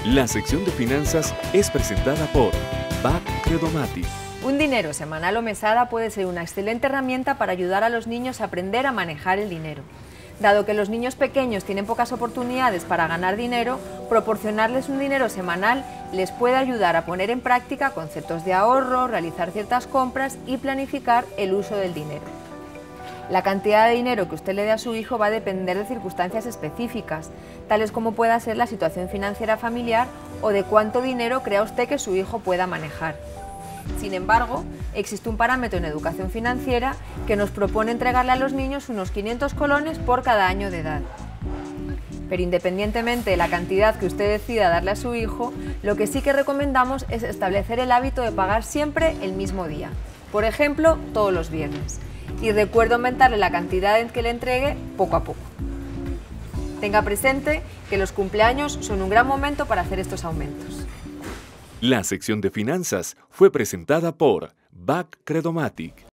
La sección de finanzas es presentada por BAC Credomatic. Un dinero semanal o mesada puede ser una excelente herramienta para ayudar a los niños a aprender a manejar el dinero. Dado que los niños pequeños tienen pocas oportunidades para ganar dinero, proporcionarles un dinero semanal les puede ayudar a poner en práctica conceptos de ahorro, realizar ciertas compras y planificar el uso del dinero. La cantidad de dinero que usted le dé a su hijo va a depender de circunstancias específicas, tales como pueda ser la situación financiera familiar o de cuánto dinero crea usted que su hijo pueda manejar. Sin embargo, existe un parámetro en educación financiera que nos propone entregarle a los niños unos 500 colones por cada año de edad. Pero independientemente de la cantidad que usted decida darle a su hijo, lo que sí que recomendamos es establecer el hábito de pagar siempre el mismo día, por ejemplo, todos los viernes. Y recuerde aumentarle la cantidad en que le entregue poco a poco. Tenga presente que los cumpleaños son un gran momento para hacer estos aumentos. La sección de finanzas fue presentada por BAC Credomatic.